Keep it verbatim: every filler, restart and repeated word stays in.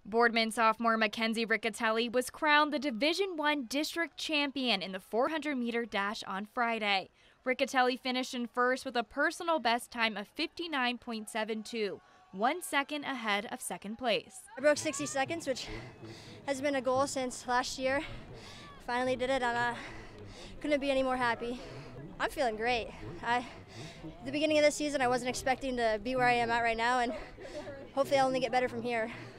Boardman sophomore Mackenzie Riccitelli was crowned the Division One district champion in the four hundred meter dash on Friday. Riccitelli finished in first with a personal best time of fifty-nine point seven two, one second ahead of second place. I broke sixty seconds, which has been a goal since last year. Finally did it, and I couldn't be any more happy. I'm feeling great. I, at the beginning of this season, I wasn't expecting to be where I am at right now, and hopefully I'll only get better from here.